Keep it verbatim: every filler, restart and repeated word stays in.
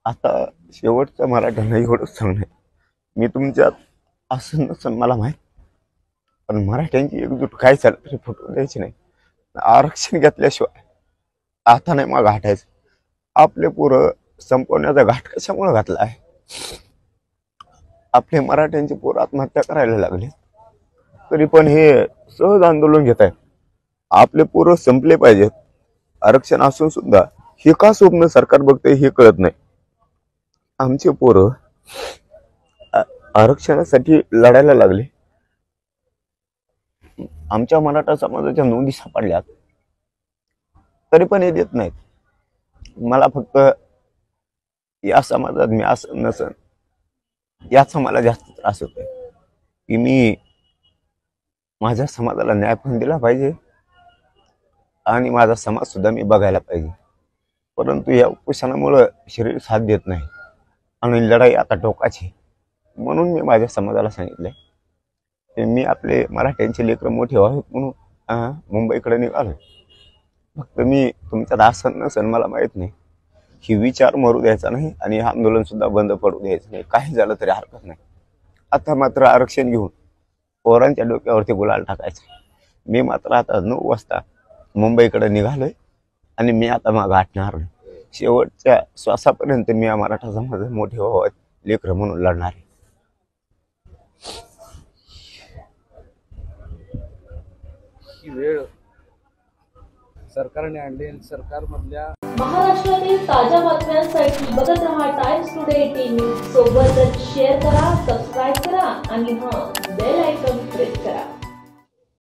आता शेवटचं मराठ्यांना एवढंच सांगणं आहे, मी तुमच्यात असं नसन मला माहीत, पण मराठ्यांची एकजूट काय झालं तरी फुटून द्यायची नाही. आरक्षण घेतल्याशिवाय आता नाही मग घाटायचं. आपले पोरं संपवण्याचा घाट कशामुळे घातला आहे? आपले मराठ्यांचे पोरं आत्महत्या करायला लागले, तरी पण हे सहज आंदोलन घेत आहे. आपले पोरं संपले पाहिजेत आरक्षण असून सुद्धा हे का स्वप्न सरकार बघते हे कळत नाही. आमचे पोरं आरक्षणासाठी लढायला लागले. आमच्या मराठा समाजाच्या नोंदी सापडल्यात, तरी पण हे देत नाहीत. मला फक्त या समाजात मी असं नसन याचा मला जास्त त्रास होतोय की मी माझ्या समाजाला न्याय पण दिला पाहिजे आणि माझा समाज सुद्धा मी बघायला पाहिजे. परंतु या उपोषणामुळे शरीर साथ देत नाही आणि लढाई आता टोकाची. म्हणून मी माझ्या समाजाला सांगितलंय मी आपले मराठ्यांचे लेकरं मोठे व्हावेत म्हणून मुंबईकडे निघालो. फक्त मी तुमच्यात असं नसन मला माहित नाही, ही विचार मरू द्यायचा नाही आणि हे आंदोलन सुद्धा बंद पडू द्यायचं नाही. काही झालं तरी हरकत नाही. आता मात्र आरक्षण घेऊन पोरांच्या डोक्यावरती गुलाल टाकायचं. मी मात्र आता नऊ वाजता मुंबईकडे निघालोय आणि मी आता मग गाठणार नाही. शेवटच्या श्वासापर्यंत मी या मराठा समाज मोठे व्हावं लेकरं म्हणून लढणार आहे. ही वेळ सरकारने आणली. सरकारमधल्या महाराष्ट्रातील ताज्या बातम्यांसाठी बघत रहा टाइम्स टुडे टीव्ही. सोबतच शेअर करा, सबस्क्राईब करा आणि हां